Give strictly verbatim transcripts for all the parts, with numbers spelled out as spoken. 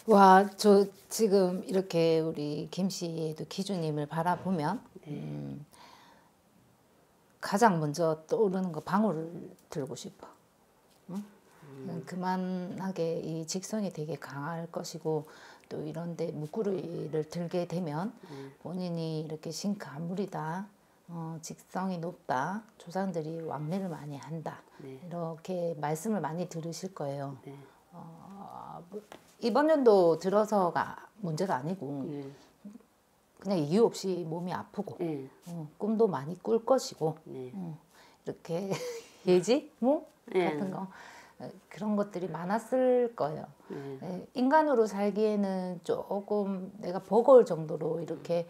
와, 저 지금 이렇게 우리 김 씨도 기주님을 바라보면 네. 음, 가장 먼저 떠오르는 거 방울을 들고 싶어. 응? 음. 그만하게 이 직성이 되게 강할 것이고 또 이런데 무구리를 들게 되면 음. 본인이 이렇게 신가물이다. 어, 직성이 높다. 조상들이 왕래를 많이 한다. 네. 이렇게 말씀을 많이 들으실 거예요. 네. 어, 이번 연도 들어서가 문제가 아니고 네. 그냥 이유 없이 몸이 아프고 네. 어, 꿈도 많이 꿀 것이고 네. 어, 이렇게 예지? 뭐? 네. 같은 거 어, 그런 것들이 많았을 거예요. 네. 에, 인간으로 살기에는 조금 내가 버거울 정도로 이렇게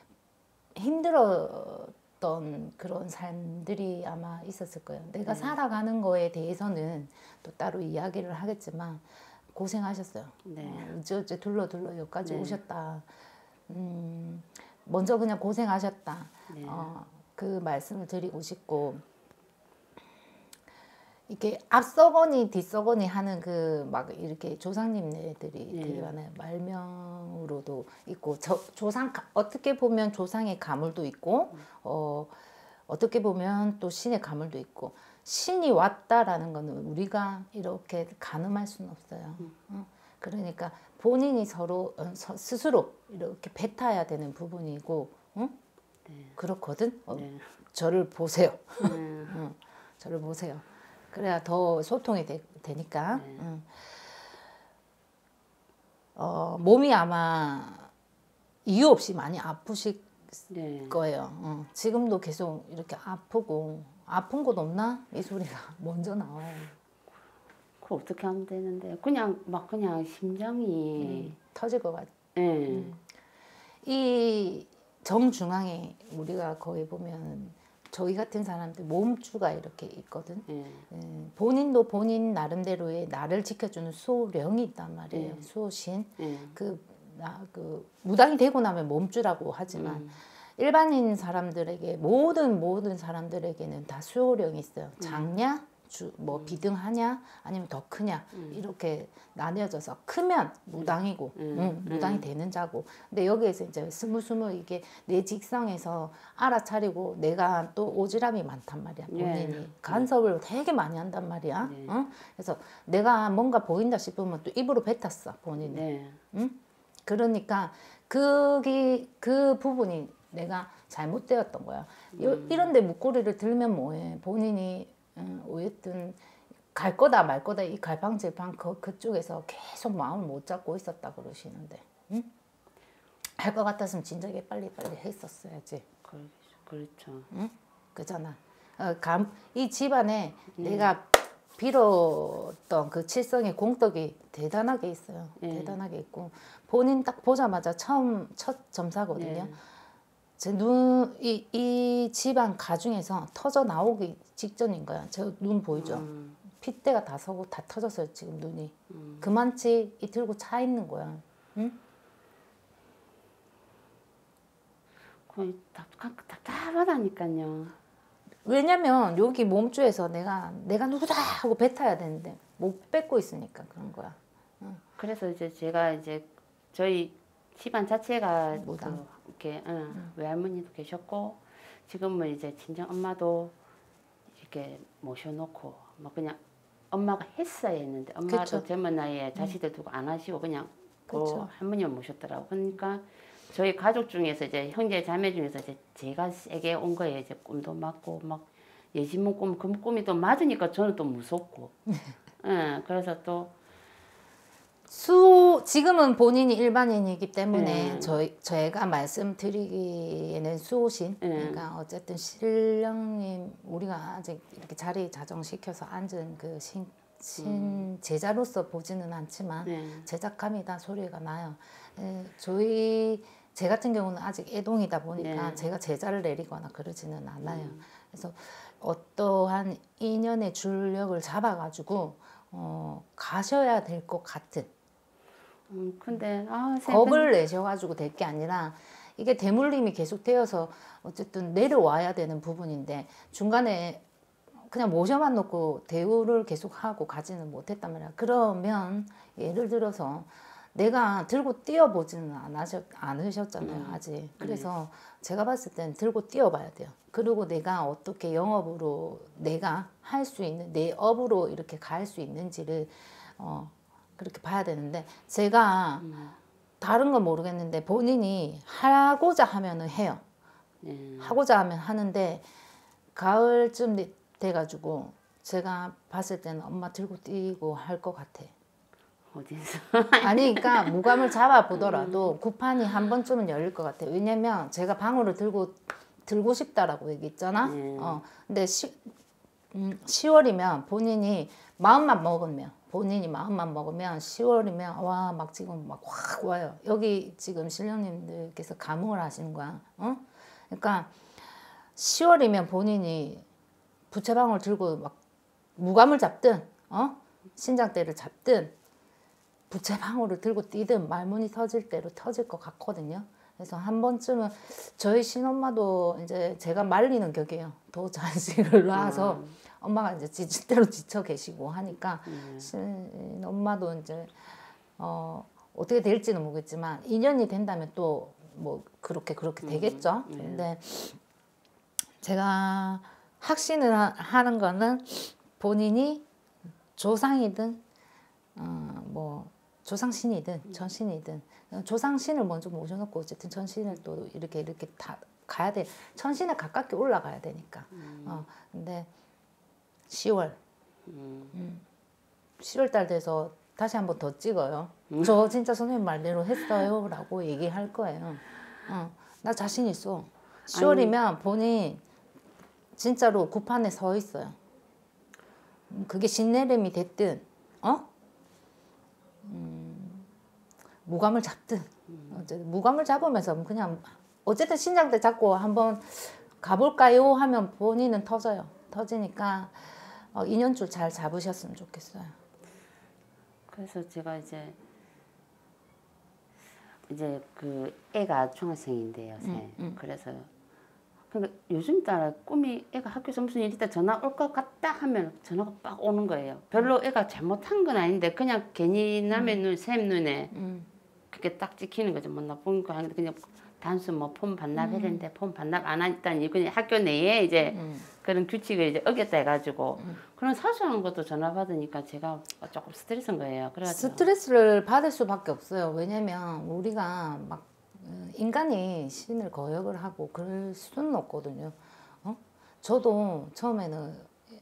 힘들었던 그런 삶들이 아마 있었을 거예요. 내가 네. 살아가는 거에 대해서는 또 따로 이야기를 하겠지만 고생하셨어요. 네. 어, 어찌어찌 둘러 둘러 여기까지 네. 오셨다. 음, 먼저 그냥 고생하셨다. 네. 어, 그 말씀을 드리고 싶고 이렇게 앞서거니 뒤서거니 하는 그 막 이렇게 조상님네들이 네. 되게 많아요. 말명으로도 있고 저, 조상 어떻게 보면 조상의 가물도 있고 어, 어떻게 보면 또 신의 가물도 있고 신이 왔다라는 거는 우리가 이렇게 가늠할 수는 없어요. 음. 어? 그러니까 본인이 서로 어, 서, 스스로 이렇게 뱉어야 되는 부분이고 어? 네. 그렇거든. 어, 네. 저를 보세요. 음. 어, 저를 보세요. 그래야 더 소통이 되, 되니까. 네. 응. 어, 몸이 아마 이유 없이 많이 아프실 네. 거예요. 어, 지금도 계속 이렇게 아프고 아픈 곳 없나? 이 소리가 먼저 나와요. 그거 어떻게 하면 되는데 그냥 막 그냥 심장이 음, 터질 것 같아. 네. 음. 이 정중앙에 우리가 거의 보면 저희 같은 사람들 몸주가 이렇게 있거든. 네. 음, 본인도 본인 나름대로의 나를 지켜주는 수호령이 있단 말이에요. 네. 수호신. 네. 그, 나, 그 무당이 되고 나면 몸주라고 하지만 음. 일반인 사람들에게 모든 모든 사람들에게는 다 수호령이 있어요. 작냐, 주, 뭐 비등하냐, 아니면 더 크냐 음. 이렇게 나뉘어져서 크면 무당이고, 음. 응, 무당이 음. 되는 자고. 근데 여기에서 이제 스물스물 이게 내 직성에서 알아차리고 내가 또 오지랖이 많단 말이야. 본인이 네. 간섭을 되게 많이 한단 말이야. 네. 응? 그래서 내가 뭔가 보인다 싶으면 또 입으로 뱉었어 본인이. 네. 응? 그러니까 그게 그 부분이 내가 잘못되었던 거야. 음. 이런데 목걸이를 들면 뭐해? 본인이 음, 어쨌든 갈 거다 말 거다 이 갈팡질팡 그 그쪽에서 계속 마음을 못 잡고 있었다 그러시는데, 응? 할 것 같았으면 진작에 빨리 빨리 했었어야지. 그, 그렇죠. 응? 그잖아. 어, 감, 이 집안에 음. 내가 빌었던 그 칠성의 공덕이 대단하게 있어요. 네. 대단하게 있고 본인 딱 보자마자 처음 첫 점사거든요. 네. 제 눈, 이, 이 집안 가중에서 터져 나오기 직전인 거야. 저 눈 보이죠? 음. 핏대가 다 서고 다 터졌어요, 지금 눈이. 음. 그만치 이 들고 차 있는 거야. 응? 거의 답, 답답하다니까요. 왜냐면 여기 몸주에서 내가 내가 누구다 하고 뱉어야 되는데 못 뱉고 있으니까 그런 거야. 응. 그래서 이제 제가 이제 저희 집안 자체가 무당. 그 이렇게 응, 외할머니도 계셨고 지금은 이제 친정 엄마도 이렇게 모셔놓고 뭐 그냥 엄마가 했어야 했는데 엄마도 그쵸. 젊은 나이에 자식들 두고 안 하시고 그냥 그 그쵸. 할머니만 모셨더라고. 그러니까 저희 가족 중에서 이제 형제 자매 중에서 이제 제가 세게 온 거예요. 이제 꿈도 맞고 막 예지몽 꿈, 그 꿈이 또 맞으니까 저는 또 무섭고. 응, 그래서 또 수 지금은 본인이 일반인이기 때문에 네. 저희 저희가 말씀드리기에는 수호신. 네. 그러니까 어쨌든 신령님 우리가 아직 이렇게 자리 자정시켜서 앉은 그 신 신 제자로서 보지는 않지만 네. 제작감이다 소리가 나요. 에, 저희 제 같은 경우는 아직 애동이다 보니까 네. 제가 제자를 내리거나 그러지는 않아요. 음. 그래서 어떠한 인연의 줄력을 잡아가지고 어, 가셔야 될 것 같은. 음, 근데 아, 겁을 내셔가지고 될 게 아니라 이게 대물림이 계속되어서 어쨌든 내려와야 되는 부분인데 중간에 그냥 모셔만 놓고 대우를 계속하고 가지는 못했단 말이야. 그러면 예를 들어서 내가 들고 뛰어보지는 않으셨, 않으셨잖아요. 음. 아직. 그래서 제가 봤을 땐 들고 뛰어봐야 돼요. 그리고 내가 어떻게 영업으로 내가 할 수 있는 내 업으로 이렇게 갈 수 있는지를 어, 그렇게 봐야 되는데 제가 음. 다른 건 모르겠는데 본인이 하고자 하면은 해요. 네. 하고자 하면 하는데 가을쯤 돼- 돼가지고 제가 봤을 때는 엄마 들고 뛰고 할 것 같아. 어디서? 아니 그러니까 무감을 잡아보더라도 구판이 한 번쯤은 열릴 것 같아. 왜냐면 제가 방울을 들고 들고 싶다라고 얘기했잖아. 네. 어, 근데 시, 음, 시월이면 본인이 마음만 먹으면 본인이 마음만 먹으면 시월이면 와 막 지금 막 확 와요. 여기 지금 신령님들께서 감흥을 하시는 거야. 어? 그러니까 시월이면 본인이 부채방울 들고 막 무감을 잡든 어? 신장대를 잡든 부채방울을 들고 뛰든 말문이 터질 대로 터질 것 같거든요. 그래서 한 번쯤은 저희 신엄마도 이제 제가 말리는 격이에요. 또 자식을 낳아서 음. 엄마가 이제 지칠 대로 지쳐 계시고 하니까 음. 신엄마도 이제 어 어떻게 될지는 모르겠지만 인연이 된다면 또 뭐 그렇게 그렇게 되겠죠. 음. 네. 근데 제가 확신을 하, 하는 거는 본인이 조상이든 어, 뭐 조상신이든 천신이든 조상신을 먼저 모셔놓고 어쨌든 천신을 또 이렇게 이렇게 다 가야 돼. 천신에 가깝게 올라가야 되니까. 음. 어, 근데 시월 음. 음, 시월 달 돼서 다시 한번 더 찍어요. 저 진짜 선생님 말대로 했어요 라고 얘기할 거예요. 어, 나 자신 있어. 시월이면 본인 진짜로 구판에 서 있어요. 음, 그게 신내림이 됐든 어? 음, 무감을 잡든 어쨌든 무감을 잡으면서 그냥 어쨌든 신장대 잡고 한번 가볼까요 하면 본인은 터져요. 터지니까 어, 인연줄 잘 잡으셨으면 좋겠어요. 그래서 제가 이제 이제 그 애가 중학생인데요, 세. 음, 음. 그래서 그러니까 요즘 따라 꿈이 애가 학교에서 무슨 일 있다 전화 올 것 같다 하면 전화가 빡 오는 거예요. 별로 애가 잘못한 건 아닌데 그냥 괜히 남의 눈, 샘 눈에 음. 그게 딱 찍히는 거죠. 뭐 나쁜 거 아닌데 그냥 단순 뭐 폰 반납했는데 폰 반납 안 했다니 그냥 학교 내에 이제 음. 그런 규칙을 이제 어겼다 해가지고 그런 사소한 것도 전화 받으니까 제가 조금 스트레스인 거예요. 그래가지고 스트레스를 받을 수밖에 없어요. 왜냐면 우리가 막 어, 인간이 신을 거역을 하고 그럴 수는 없거든요. 어? 저도 처음에는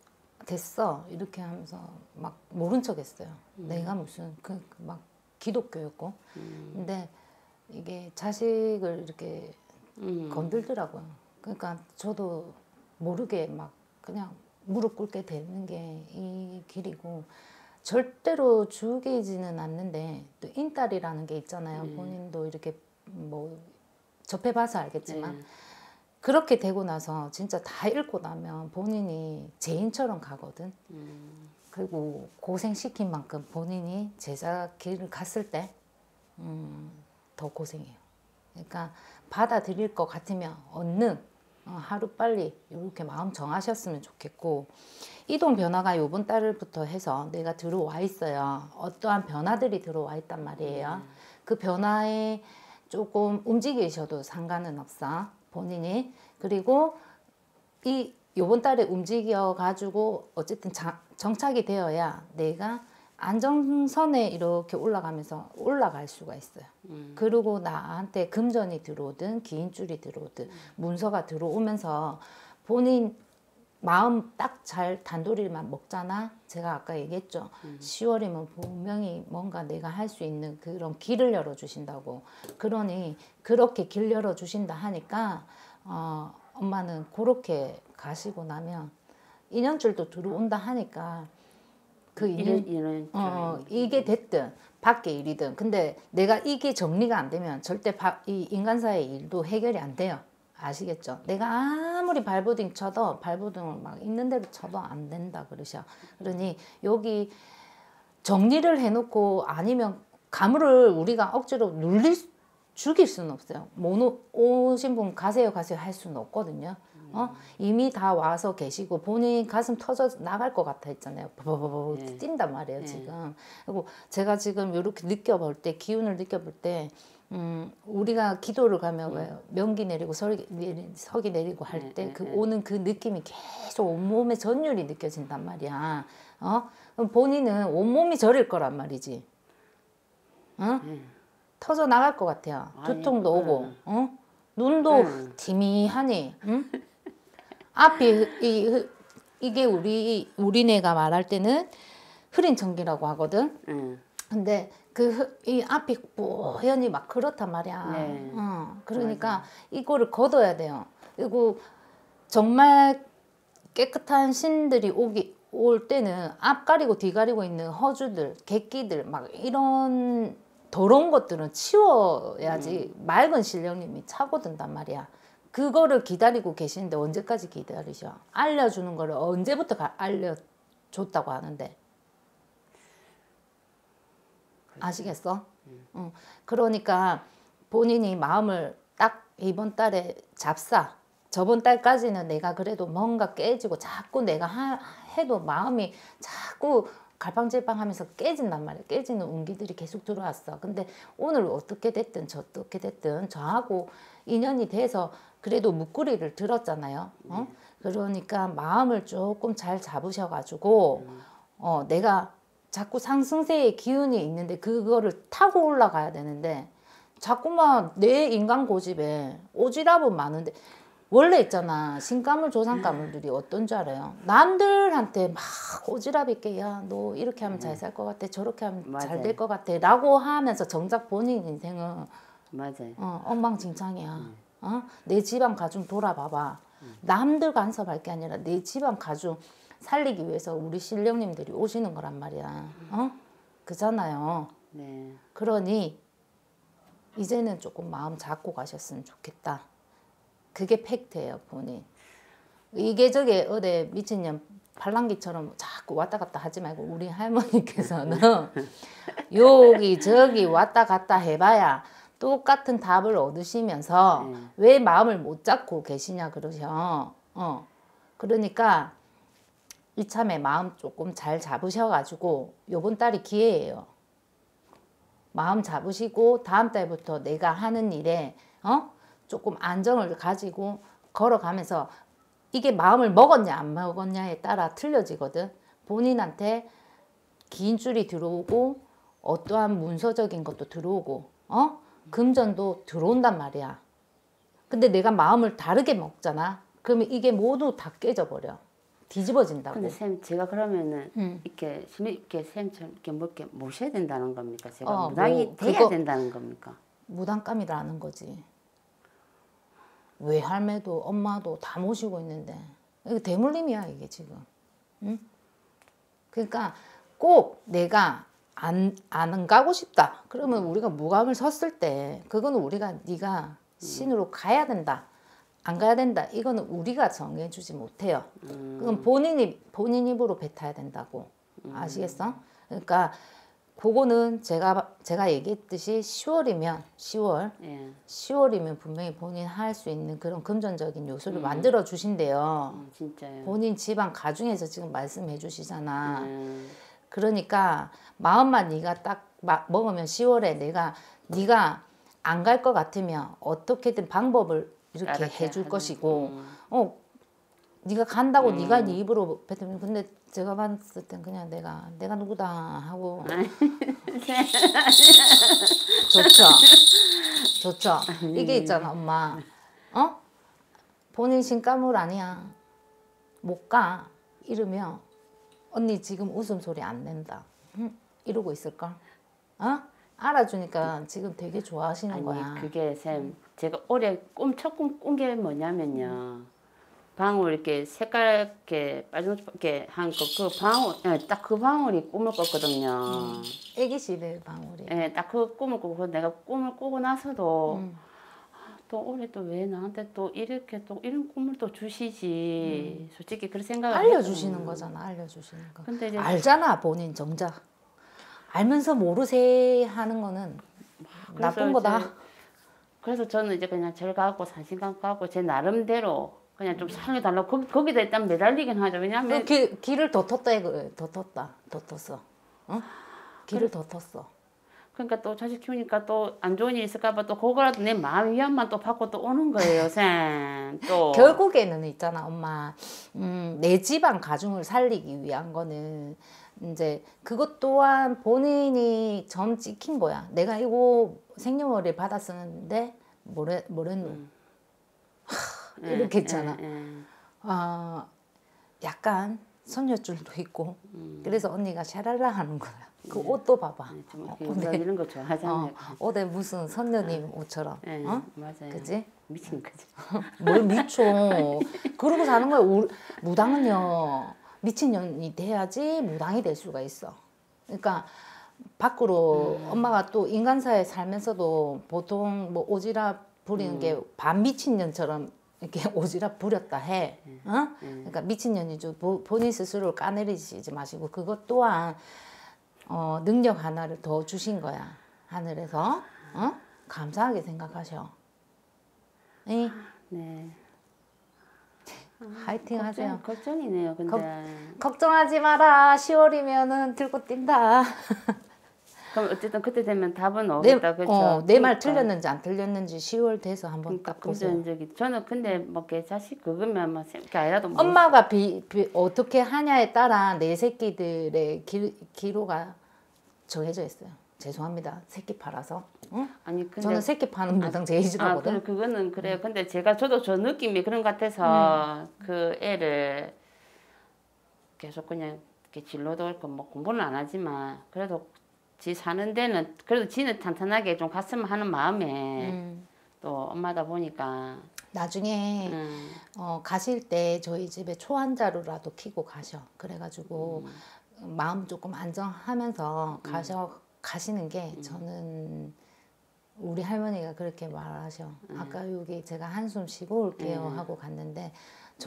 됐어 이렇게 하면서 막 모른 척했어요. 음. 내가 무슨 그 막 기독교였고, 음. 근데 이게 자식을 이렇게 음. 건들더라고요. 그러니까 저도 모르게 막 그냥 무릎 꿇게 되는 게 이 길이고 절대로 죽이지는 않는데 또 인딸이라는 게 있잖아요. 네. 본인도 이렇게 뭐 접해봐서 알겠지만 네. 그렇게 되고 나서 진짜 다 잃고 나면 본인이 죄인처럼 가거든. 음. 그리고 고생시킨 만큼 본인이 제자 길을 갔을 때 음, 더 고생해요. 그러니까 받아들일 것 같으면 얼른 어, 하루빨리 이렇게 마음 정하셨으면 좋겠고, 이동 변화가 요번 달부터 해서 내가 들어와 있어요. 어떠한 변화들이 들어와 있단 말이에요. 음. 그 변화에 조금 움직이셔도 상관은 없어, 본인이. 그리고 이 요번 달에 움직여 가지고 어쨌든 자, 정착이 되어야 내가 안정선에 이렇게 올라가면서 올라갈 수가 있어요. 음. 그리고 나한테 금전이 들어오든 기인줄이 들어오든 문서가 들어오면서 본인 마음 딱 잘 단도리만 먹잖아. 제가 아까 얘기했죠. 음. 시월이면 분명히 뭔가 내가 할 수 있는 그런 길을 열어주신다고. 그러니 그렇게 길 열어주신다 하니까 어, 엄마는 그렇게 가시고 나면 인연줄도 들어온다 하니까 그 인연, 이런 이런 어, 이게 됐든 밖의 일이든, 근데 내가 이게 정리가 안 되면 절대 바, 이 인간사의 일도 해결이 안 돼요. 아시겠죠? 내가 아무리 발버둥 쳐도 발버둥을 막 있는 대로 쳐도 안 된다 그러셔. 그러니 여기 정리를 해놓고 아니면 가물을 우리가 억지로 눌릴 죽일 수는 없어요. 못 오신 분 가세요 가세요 할 수는 없거든요. 어? 이미 다 와서 계시고 본인 가슴 터져 나갈 것 같아 있잖아요. 버버버버 네. 뛴단 말이에요 네. 지금. 그리고 제가 지금 이렇게 느껴볼 때 기운을 느껴볼 때 음, 우리가 기도를 가면 음. 왜 명기 내리고 서기, 내리, 서기 내리고 할 네, 때 네, 그 네. 오는 그 느낌이 계속 온몸에 전율이 느껴진단 말이야. 어? 그럼 본인은 온몸이 저릴 거란 말이지. 어? 네. 터져 나갈 것 같아요. 아니, 두통도 오고, 응. 어? 눈도 응. 티미하니, 응? 앞이 이, 이게 우리 우리네가 말할 때는 흐린 청기라고 하거든. 응. 근데 그 이 앞이 뽀연히 막 그렇단 말이야. 네. 어, 그러니까 이거를 걷어야 돼요. 그리고 정말 깨끗한 신들이 오기 올 때는 앞 가리고 뒤 가리고 있는 허주들, 객기들 막 이런 더러운 것들은 치워야지 음. 맑은 신령님이 차고든단 말이야. 그거를 기다리고 계시는데 언제까지 기다리셔? 알려주는 거를 언제부터 가, 알려줬다고 하는데 아시겠어? 응. 그러니까 본인이 마음을 딱 이번 달에 잡사. 저번 달까지는 내가 그래도 뭔가 깨지고 자꾸 내가 하, 해도 마음이 자꾸 갈팡질팡하면서 깨진단 말이야. 깨지는 운기들이 계속 들어왔어. 근데 오늘 어떻게 됐든 저 어떻게 됐든 저하고 인연이 돼서 그래도 묶구리를 들었잖아요. 어? 그러니까 마음을 조금 잘 잡으셔가지고 어, 내가 자꾸 상승세의 기운이 있는데 그거를 타고 올라가야 되는데 자꾸만 내 인간 고집에 오지랖은 많은데 원래 있잖아 신가물 조상가물들이 어떤 줄 알아요? 남들한테 막 오지랖 있게 야 너 이렇게 하면 잘 살 것 같아 저렇게 하면 잘 될 맞아요. 것 같아 라고 하면서 정작 본인 인생은 맞아요. 어, 엉망진창이야. 어? 내 집안 가중 돌아봐봐. 남들 간섭할 게 아니라 내 집안 가중 살리기 위해서 우리 신령님들이 오시는 거란 말이야. 어? 그잖아요. 네. 그러니 이제는 조금 마음 잡고 가셨으면 좋겠다. 그게 팩트예요, 본인. 이게 저게 어디 미친년 팔랑귀처럼 자꾸 왔다 갔다 하지 말고 우리 할머니께서는 여기 저기 왔다 갔다 해봐야 똑같은 답을 얻으시면서 네. 왜 마음을 못 잡고 계시냐 그러셔. 어. 그러니까 이참에 마음 조금 잘 잡으셔가지고 요번 달이 기회예요. 마음 잡으시고 다음 달부터 내가 하는 일에 어? 조금 안정을 가지고 걸어가면서 이게 마음을 먹었냐 안 먹었냐에 따라 틀려지거든. 본인한테 긴 줄이 들어오고 어떠한 문서적인 것도 들어오고 어? 금전도 들어온단 말이야. 근데 내가 마음을 다르게 먹잖아. 그러면 이게 모두 다 깨져버려. 뒤집어진다고. 근데 쌤 제가 그러면은 음. 이렇게 스미 이렇게 쌤처럼 이렇게 뭐 이렇게 모셔야 된다는 겁니까? 제가 어, 무당이 뭐 돼야 그거- 된다는 겁니까? 무당감이라는 거지. 외할매도 엄마도 다 모시고 있는데 이거 대물림이야 이게 지금. 응? 그러니까 꼭 내가 안, 안 가고 싶다. 그러면 우리가 무감을 섰을 때 그거는 우리가 네가 신으로 가야 된다. 안 가야 된다. 이거는 우리가 정해주지 못해요. 그건 본인이 본인 입으로 뱉어야 된다고. 아시겠어? 그러니까 그거는 제가 제가 얘기했듯이 시월이면 시월 예. 시월이면 분명히 본인 할 수 있는 그런 금전적인 요소를 만들어 주신대요. 음, 진짜요. 본인 집안 가중에서 지금 말씀해 주시잖아. 음, 그러니까 마음만 네가 딱 마- 먹으면 시월에 내가 네가 안 갈 것 같으면 어떻게든 방법을 이렇게 따르게 해줄 하는, 것이고 음. 어 네가 간다고 음. 네가 네 입으로 뱉으면 근데 제가 봤을 땐 그냥 내가 내가 누구다 하고 좋죠. 좋죠. 이게 있잖아, 엄마. 어? 본인 신가물 아니야. 못 가. 이러면 언니 지금 웃음소리 안 낸다. 응? 이러고 있을까? 어? 알아주니까 지금 되게 좋아하시는 아니 거야. 그게 쌤 제가 올해 꿈 첫 꿈 꾼 게 뭐냐면요. 방울 이렇게 색깔게 빨갛게 한 거 그 방울 딱 그 방울이 꿈을 꿨거든요. 애기 시대 방울이. 예, 딱 그 꿈을 꾸고 내가 꿈을 꾸고 나서도 음. 또 올해 또 왜 나한테 또 이렇게 또 이런 꿈을 또 주시지 솔직히 그런 생각을 알려주시는 했거든요. 거잖아. 알려주시는 거. 근데 이제 알잖아, 본인 정작. 알면서 모르세 하는 거는 그래서 나쁜 거다. 이제 그래서 저는 이제 그냥 절 가고 산신강 가고 제 나름대로 그냥 좀 살려달라고 거기, 거기다 일단 매달리긴 하죠. 왜냐하면 그 길, 길을 더 텄다 이거 더 텄다 더 텄어 어? 길을 더 텄어 그러니까 또 자식 키우니까 또 안 좋은 일 있을까봐 또 그거라도 내 마음 위안만 또 받고 또 오는 거예요, 쌤. 또 결국에는 있잖아 엄마 음, 내 집안 가중을 살리기 위한 거는 이제 그것 또한 본인이 점 찍힌 거야. 내가 이거 생년월일 받았었는데 뭐래, 뭐랬노 음. 하, 이렇게 있잖아. 예, 예. 아, 약간 선녀줄도 있고 음. 그래서 언니가 샤랄라 하는 거야. 그 옷도 봐봐. 네, 좀 어, 이렇게 옷에, 이런 거 좋아하잖아요. 어, 옷에 무슨 선녀님 옷처럼 예, 어? 맞아요. 그지? 미친 거지. 뭘 미쳐. 그러고 사는 거야. 우- 무당은요. 미친년이 돼야지 무당이 될 수가 있어. 그러니까 밖으로 음. 엄마가 또 인간사에 살면서도 보통 뭐 오지랖 부리는 음. 게 반미친년처럼 이렇게 오지랖 부렸다 해. 어? 음. 그러니까 미친년이죠. 보- 본인 스스로를 까내리지 마시고 그것 또한 어, 능력 하나를 더 주신 거야. 하늘에서. 어? 감사하게 생각하셔. 이 네. 화이팅 하세요. 걱정, 걱정이네요. 근데 걱정하지 마라. 시월이면은 들고 뛴다. 그럼 어쨌든 그때 되면 답은 내, 오겠다, 그렇죠? 어, 내 말 그러니까. 틀렸는지 안 틀렸는지 시월 돼서 한번 그러니까 딱 보세요. 금전적이 저는 근데 뭐게 자식 그거면 뭐 이렇게 아니라도 뭐 엄마가 비, 비, 어떻게 하냐에 따라 내 새끼들의 기, 기로가 정해져 있어요. 죄송합니다. 새끼 팔아서. 응? 아니 근데 저는 새끼 파는 무당 제일 아, 싫어하거든. 그, 그거는 그래요. 근데 제가 저도 저 느낌이 그런 것 같아서 그 애를 계속 그냥 이렇게 진로도 있고 뭐 공부는 안 하지만 그래도 지 사는 데는 그래도 지는 탄탄하게 좀 갔으면 하는 마음에 음. 또 엄마다 보니까 나중에 음, 어, 가실 때 저희 집에 초한자루라도 키고 가셔. 그래가지고 마음 조금 안정하면서 가셔 가시는 게 저는 우리 할머니가 그렇게 말하셔. 아까 여기 제가 한숨 쉬고 올게요 하고 갔는데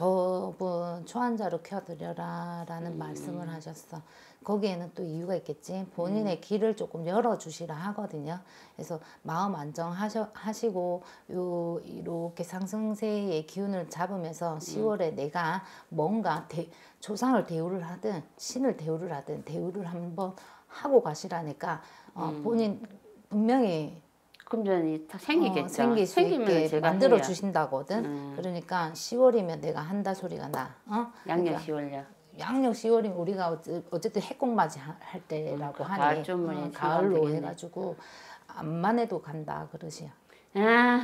저분 초한자루 켜드려라 라는 말씀을 하셨어. 거기에는 또 이유가 있겠지. 본인의 길을 조금 열어주시라 하거든요. 그래서 마음 안정하시고 요 이렇게 상승세의 기운을 잡으면서 시월에 내가 뭔가 대, 조상을 대우를 하든 신을 대우를 하든 대우를 한번 하고 가시라니까 어, 본인 분명히 금전이 딱 생기겠죠. 어, 생길 수 생기면 있게 제가 만들어 해야. 주신다거든. 음. 그러니까 시월이면 내가 한다 소리가 나. 어? 양력 그러니까 시월려. 양력 시월이면 우리가 어째- 어쨌든 해공맞이 하- 할 때라고 음, 하니 가을 주문에 어, 시간 가을로 되겠네. 해가지고 암만 해도 간다 그러시야. 아,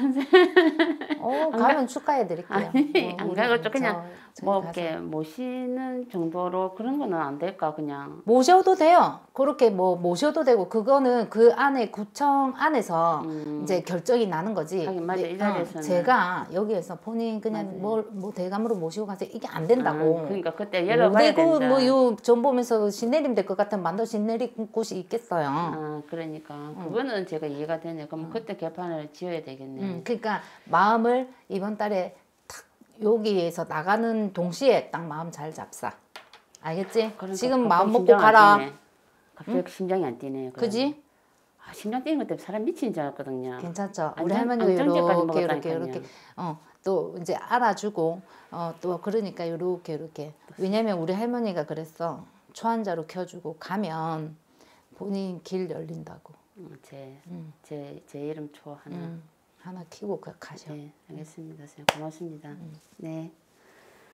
어 가면 축하해 드릴게요. 아니, 안 가고 좀 그냥 저, 뭐 저희 이렇게 가서. 모시는 정도로 그런 거는 안 될까 그냥. 모셔도 돼요. 그렇게 뭐 모셔도 되고 그거는 그 안에 구청 안에서 음. 이제 결정이 나는 거지. 하긴 맞아, 이 어, 자리에서는. 제가 여기에서 본인 그냥 맞아요. 뭘 뭐 대감으로 모시고 가세요. 이게 안 된다고. 아, 그러니까 그때 열어봐야 되고 된다. 뭐요 전 보면서 신내림 될 것 같은 만도 신내리 곳이 있겠어요. 아, 그러니까 그거는 제가 이해가 되네. 그럼 그때 개판을 지어야 되겠네. 음, 그러니까 마음을 이번 달에 탁 여기에서 나가는 동시에 딱 마음 잘 잡사. 알겠지? 그러니까 지금 갑자기 마음 먹고 심장 안 가라. 뛰네. 갑자기 심장이 안 뛰네. 그러면. 그지? 아, 심장 뛰는 것 때문에 사람 미친 줄 알았거든요. 괜찮죠? 우리 안정- 할머니가 안정제까지 이렇게 이렇게 먹었다니까요. 이렇게 어, 또 이제 알아주고 어, 또 그러니까 이렇게 이렇게 왜냐면 우리 할머니가 그랬어. 초한자로 켜주고 가면 본인 길 열린다고. 음, 제, 제, 제 이름 초 하나. 음, 하나 키고 가- 가셔. 네, 알겠습니다. 선생님. 고맙습니다. 네.